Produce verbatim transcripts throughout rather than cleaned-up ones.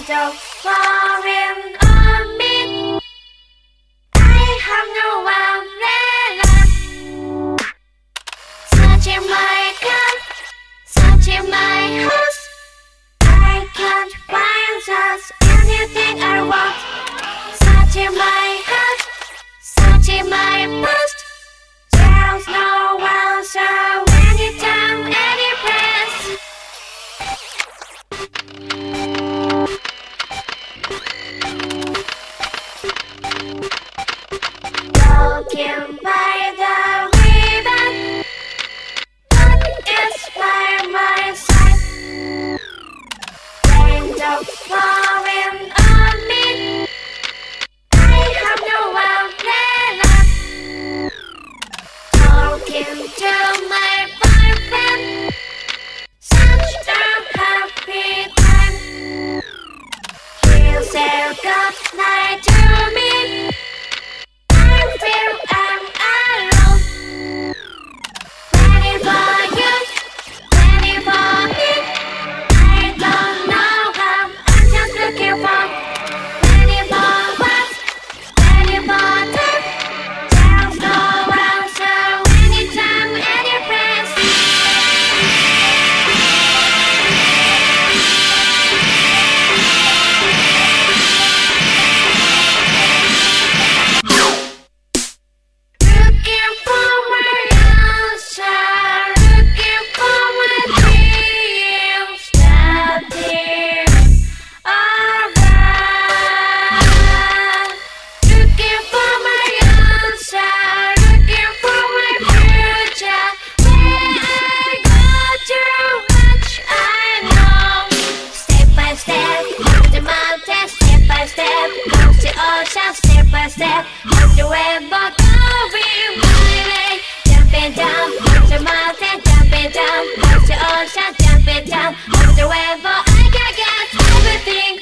Don't falling on me. I have no one left. Searching my car, searching my house. I can't find just anything I want. Searching my heart, searching my past. There's no answer anytime, any place. Walking by the river, but it's by my side. Raindrops falling on me. I have no one left. Talking to my boyfriend, such a happy time. He'll say good night to me. I feel I'm alone. Ready for you, ready for me. I don't know how, I'm just looking for. Ready for what, ready for time. There's no answer anytime, any place. Looking for my answer, looking for my dreams that dear alright. Looking for my answer, looking for my future. Where I go too much I know. Step by step, up the mountain. Step by step, up the ocean. Step by step, up the river. Going my way. Jumping down, up the mountain. Jumping down, up the ocean. Jumping down, up the river. I can get everything.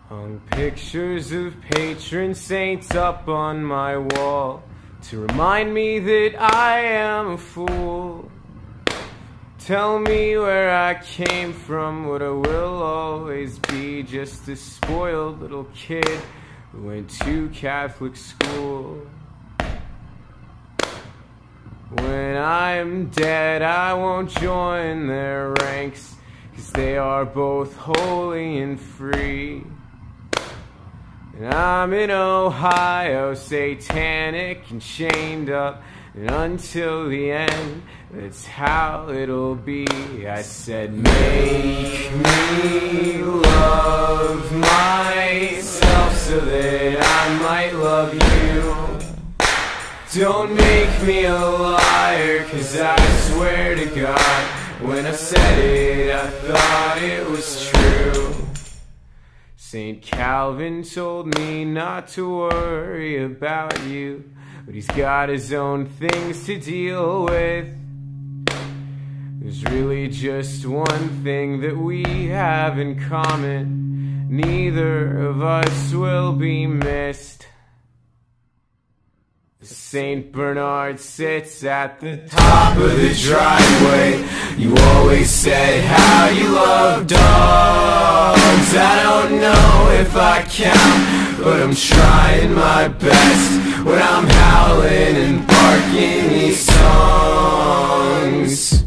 Hung pictures of patron saints up on my wall to remind me that I am a fool. Tell me where I came from, what I will always be, just a spoiled little kid who went to Catholic school. When I'm dead, I won't join their ranks, 'cause they are both holy and free. And I'm in Ohio, satanic and chained up, and until the end, that's how it'll be. I said, make me love myself so that I might love you. Don't make me a liar, 'cause I swear to God, when I said it, I thought it was true. Saint Calvin told me not to worry about you, but he's got his own things to deal with. There's really just one thing that we have in common: neither of us will be missed. Saint Bernard sits at the top of the driveway. You always said how you love dogs. I don't know if I count, but I'm trying my best when I'm howling and barking these songs.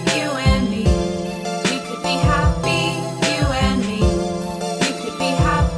Happy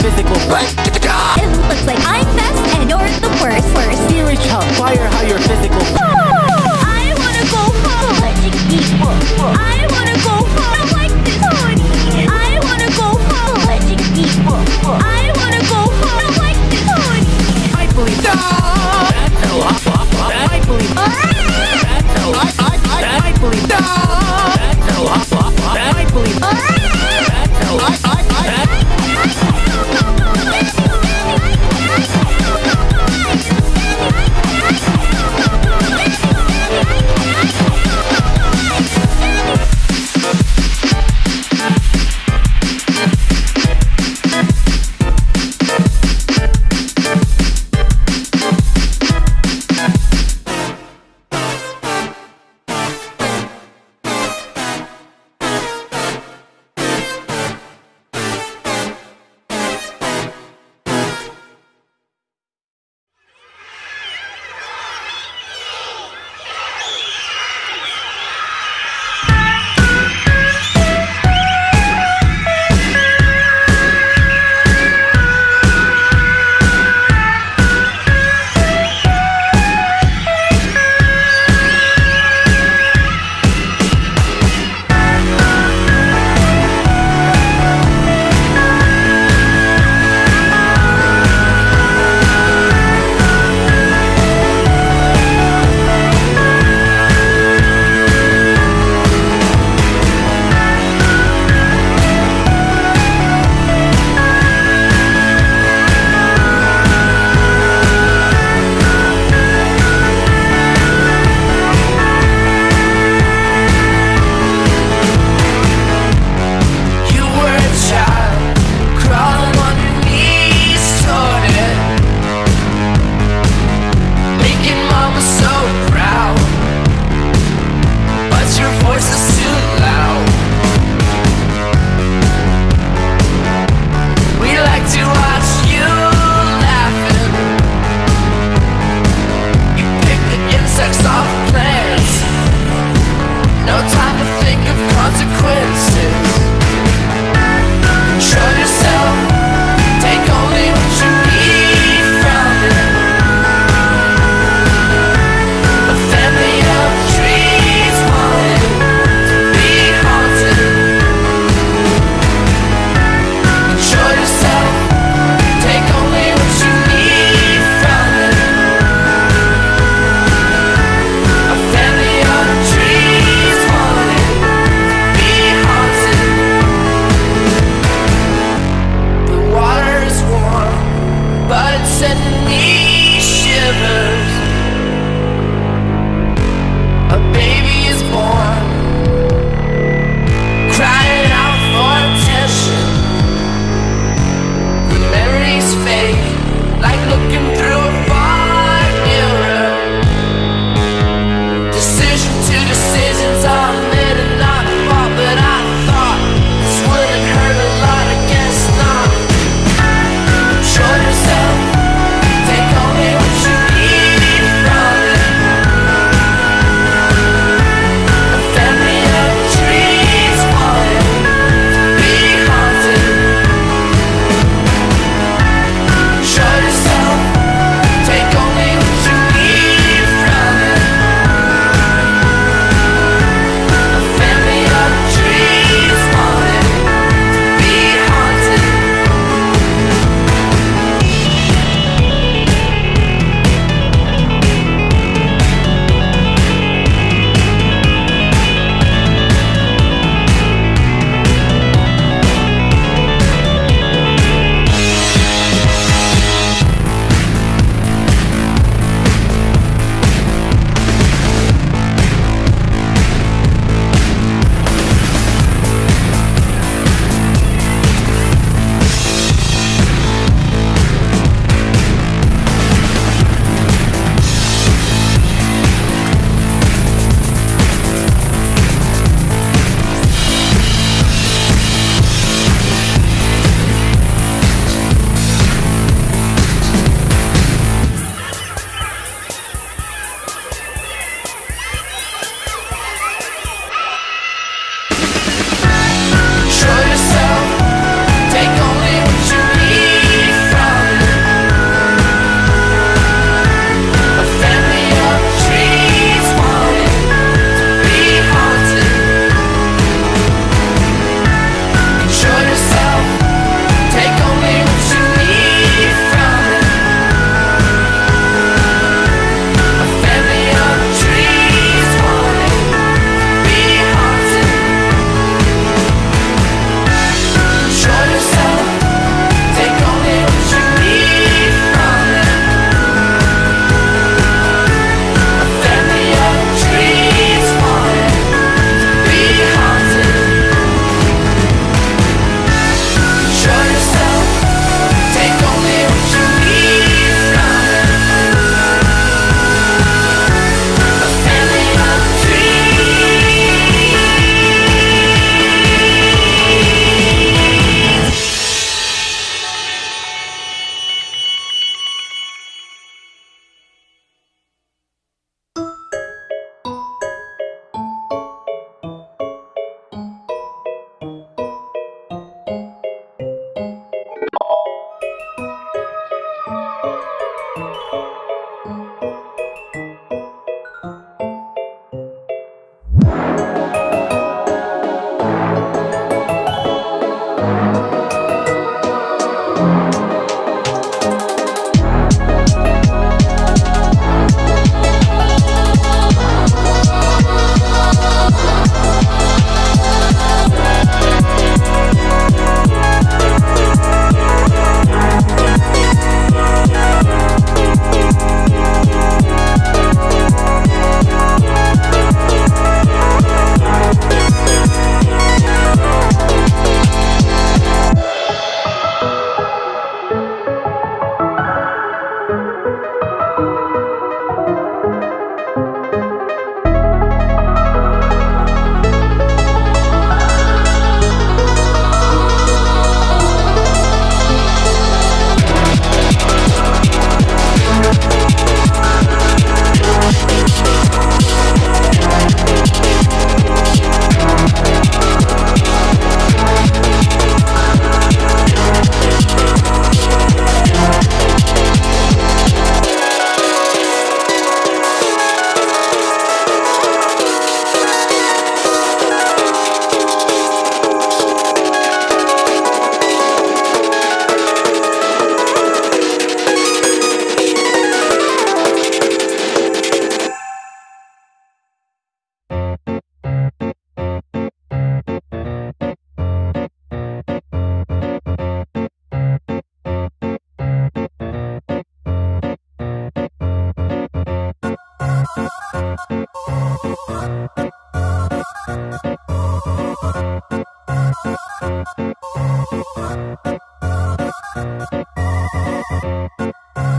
physical. It looks like I'm best and you're the worst. Worst. Theory chump, fire how you're physical. I wanna go home. Letting people. I wanna go home. I like this hoodie. I wanna go home. Letting people. I wanna go home. I like this hoodie. I believe. That's so hot. I believe. That's so hot. I believe. That's so hot. I believe. That's so hot.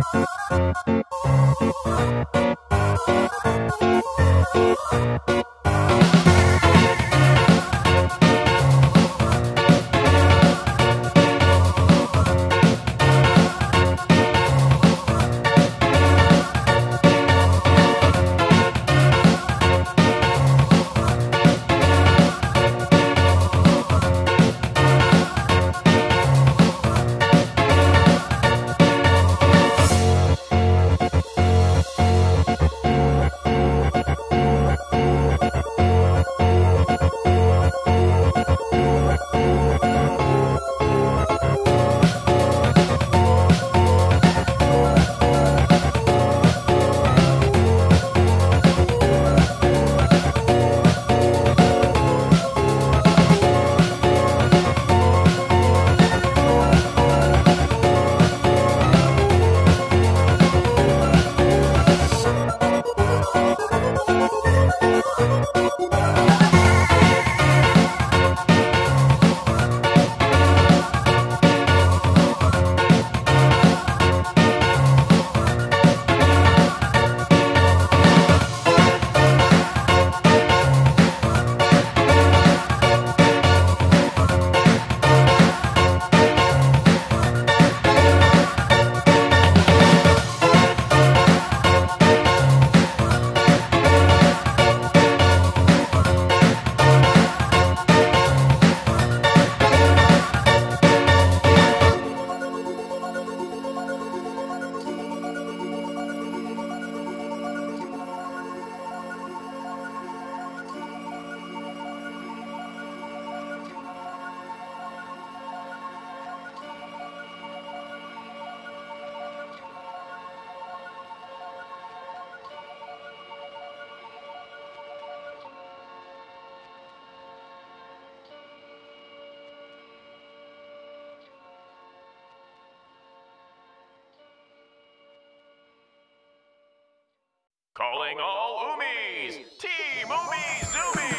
Calling all Umis! Team Umizoomi!